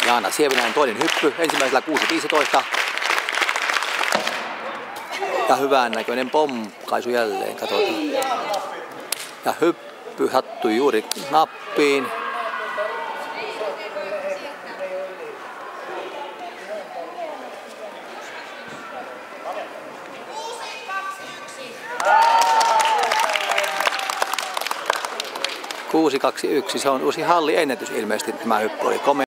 Jaana Sieviläinen toinen hyppy, ensimmäisellä 6.15. Ja hyvän näköinen pomkkaisu jälleen, katsotaan. Ja hyppy sattui juuri nappiin. Kuusi, 2, 1. Se on uusi halliennätys ilmeisesti, tämä hyppy oli komea.